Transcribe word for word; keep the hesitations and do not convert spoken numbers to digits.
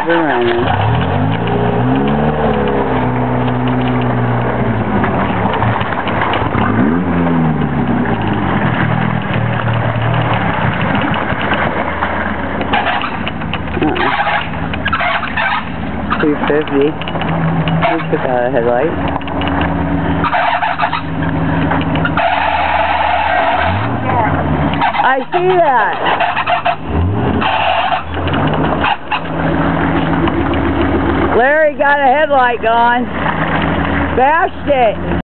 been running. Uh-uh. two fifty. Just without a headlight. I see that. Larry got a headlight gone. Bashed it.